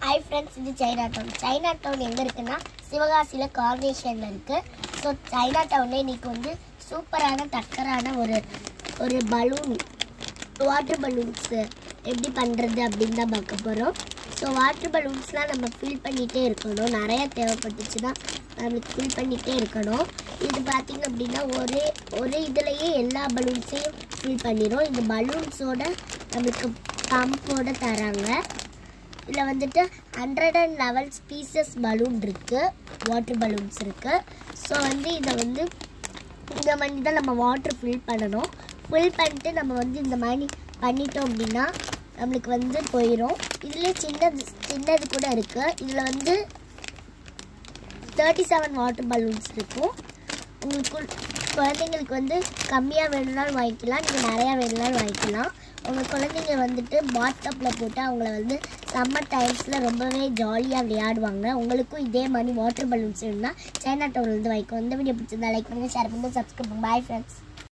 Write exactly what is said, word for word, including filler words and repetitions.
Hi friends, this is Chinatown. Chinatown எங்க இருக்குன்னா சிவகாசில கார்னேஷன்ல இருக்கு. சோ Chinatownல இன்னைக்கு வந்து சூப்பரான டக்கரான ஒரு ஒரு பலூன் வாட்டர் பலூன்ஸ் எப்படி பண்றது அப்படினு தான் பார்க்க போறோம். சோ வாட்டர் பலூன்ஸ்லாம் நம்ம ஃபில் பண்ணிட்டே இருக்கணும். நிறைய தேவைப்பட்டுச்சுனா நம்ம ஃபில் பண்ணிட்டே இருக்கணும். இது பாத்தீங்க அப்படினா ஒரே ஒரே இதுலயே எல்லா பலூன்ஸையும் ஃபில் பண்ணிரோம். இந்த பலூன்ஸோட நமக்கு பம்போட தராங்க. இதுல வந்துட்டு one eleven பீசஸ் பலூன் இருக்கு, வாட்டர் பலூன்ஸ் இருக்கு. ஸோ வந்து இதை வந்து இந்த மாதிரி தான் நம்ம வாட்டர் ஃபில் பண்ணணும். ஃபில் பண்ணிட்டு நம்ம வந்து இந்த மாதிரி பண்ணிட்டோம் அப்படின்னா நம்மளுக்கு வந்து போயிடும். இதுலேயே சின்னது சின்னது கூட இருக்கு. இதில் வந்து தேர்ட்டி செவன் வாட்டர் பலூன்ஸ் இருக்கும். உங்களுக்கு குழந்தைங்களுக்கு வந்து கம்மியாக வேணும்னாலும் வாங்கிக்கலாம், நீங்கள் நிறையா வேணும்னாலும் வாங்கிக்கலாம். உங்கள் குழந்தைங்க வந்துட்டு பாத்டப்பில் போட்டு அவங்கள வந்து சம்மர் டைம்ஸில் ரொம்பவே ஜாலியாக விளையாடுவாங்க. உங்களுக்கும் இதே மாதிரி வாட்டர் பலூன்ஸ் இருந்தால் சைனாடவுன்லேருந்து வாங்கிக்கோ. இந்த வீடியோ பிடிச்சிருந்தா லைக் பண்ணுங்கள், ஷேர் பண்ணுங்கள், சப்ஸ்கிரைப் பண்ணுங்கள். Bye friends.